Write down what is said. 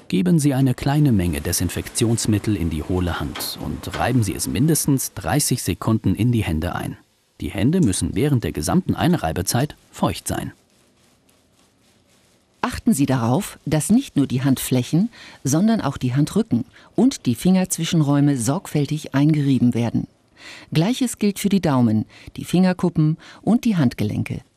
Geben Sie eine kleine Menge Desinfektionsmittel in die hohle Hand und reiben Sie es mindestens 30 Sekunden in die Hände ein. Die Hände müssen während der gesamten Einreibezeit feucht sein. Achten Sie darauf, dass nicht nur die Handflächen, sondern auch die Handrücken und die Fingerzwischenräume sorgfältig eingerieben werden. Gleiches gilt für die Daumen, die Fingerkuppen und die Handgelenke.